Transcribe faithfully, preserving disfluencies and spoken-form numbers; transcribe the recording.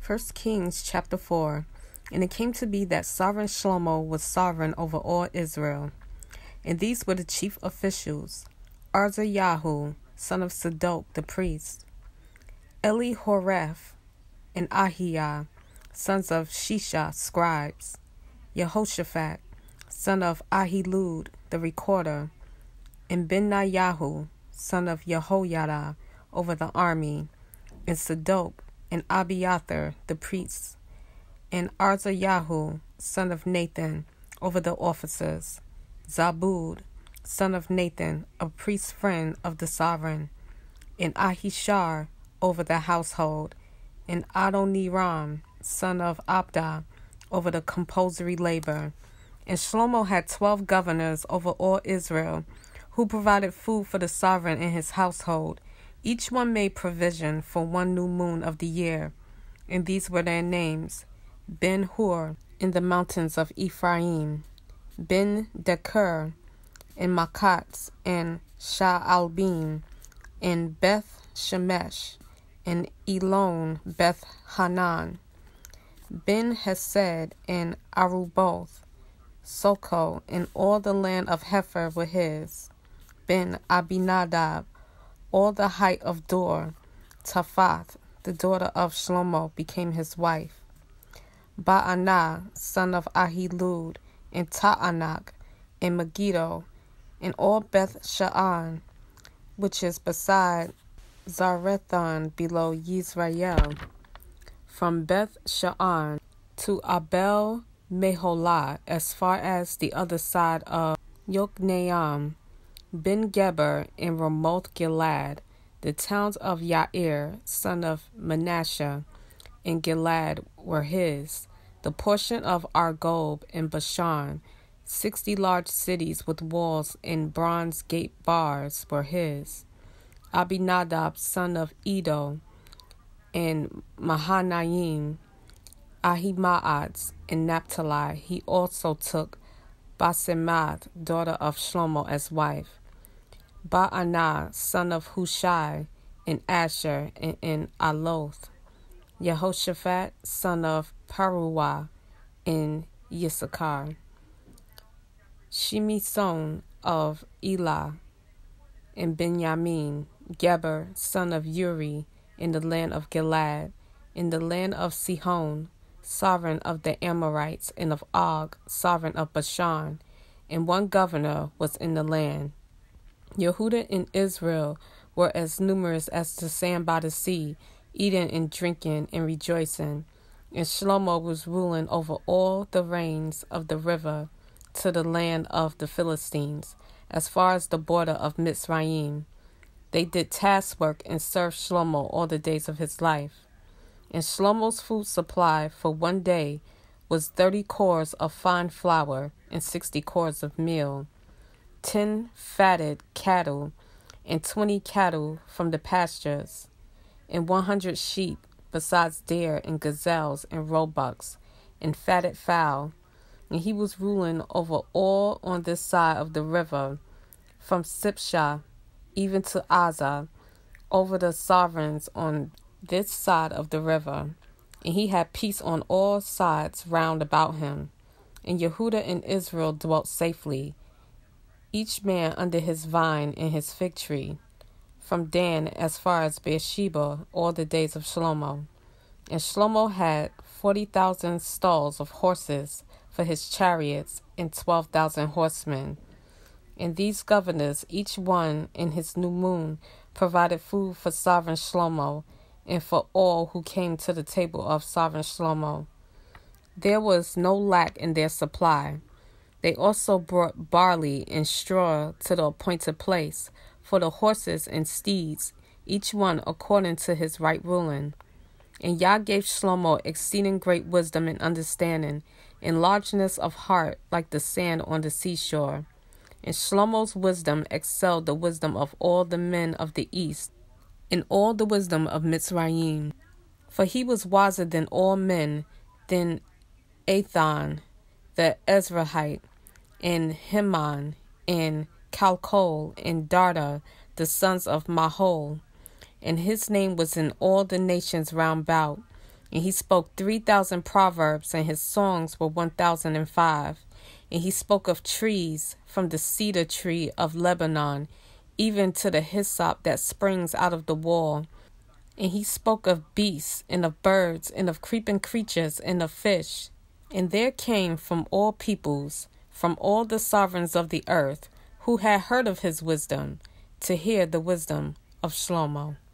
First Kings chapter four. And it came to be that sovereign Shlomo was sovereign over all Israel. And these were the chief officials: Arzayahu, son of Sadok the priest, Elihoreph and Ahijah, sons of Shisha, scribes, Jehoshaphat, son of Ahilud the recorder, and Benayahu, son of Jehoiada, over the army, and Sadok and Abiathar the priests, and Arzayahu, son of Nathan, over the officers, Zabud, son of Nathan, a priest friend of the sovereign, and Ahishar, over the household, and Adoniram, son of Abda, over the compulsory labor. And Shlomo had twelve governors over all Israel, who provided food for the sovereign and his household. Each one made provision for one new moon of the year. And these were their names: Ben-Hur in the mountains of Ephraim, Ben-Deker in Makat and Sha'albim, and Beth-Shemesh, and Elon Beth-Hanan, Ben-Hesed and Aruboth, Soko, and all the land of Hefer were his, Ben-Abinadab, all the height of Dor. Taphath, the daughter of Shlomo, became his wife. Ba'anah, son of Ahilud, and Ta'anak, and Megiddo, and all Beth Sha'an, which is beside Zarethon below Yisrael, from Beth Sha'an to Abel Meholah, as far as the other side of Yokneam, Ben Geber in Ramoth Gilead, the towns of Yair, son of Manasseh, in Gilead were his, the portion of Argob in Bashan, sixty large cities with walls and bronze gate bars were his. Abinadab, son of Edo, in Mahanaim, Ahimaaz in Naphtali, he also took Basemath, daughter of Shlomo, as wife. Ba'anah, son of Hushai, in Asher, and in Aloth. Jehoshaphat, son of Paruah, in Yissachar. Shimison of Elah, in Benjamin. Geber, son of Uri, in the land of Gilead, in the land of Sihon, sovereign of the Amorites, and of Og, sovereign of Bashan, and one governor was in the land. Yehuda and Israel were as numerous as the sand by the sea, eating and drinking and rejoicing. And Shlomo was ruling over all the reigns of the river to the land of the Philistines, as far as the border of Mitzrayim. They did taskwork and served Shlomo all the days of his life. And Shlomo's food supply for one day was thirty cores of fine flour and sixty cores of meal, ten fatted cattle, and twenty cattle from the pastures, and one hundred sheep, besides deer and gazelles and roebucks, and fatted fowl. And he was ruling over all on this side of the river, from Sipshah even to Azah, over the sovereigns on this side of the river. And he had peace on all sides round about him. And Yehuda and Israel dwelt safely, each man under his vine and his fig tree, from Dan as far as Beersheba, all the days of Shlomo. And Shlomo had forty thousand stalls of horses for his chariots, and twelve thousand horsemen. And these governors, each one in his new moon, provided food for sovereign Shlomo, and for all who came to the table of sovereign Shlomo. There was no lack in their supply. They also brought barley and straw to the appointed place for the horses and steeds, each one according to his right ruling. And Yah gave Shlomo exceeding great wisdom and understanding, and largeness of heart like the sand on the seashore. And Shlomo's wisdom excelled the wisdom of all the men of the east, and all the wisdom of Mitzrayim. For he was wiser than all men, than Athan, the Ezrahite, and Heman, and Calcol, and Darda, the sons of Mahol. And his name was in all the nations round about, And he spoke three thousand proverbs, and his songs were one thousand and five. And he spoke of trees, from the cedar tree of Lebanon, even to the hyssop that springs out of the wall. And he spoke of beasts, and of birds, and of creeping creatures, and of fish. And there came from all peoples, from all the sovereigns of the earth, who had heard of his wisdom, to hear the wisdom of Shlomo.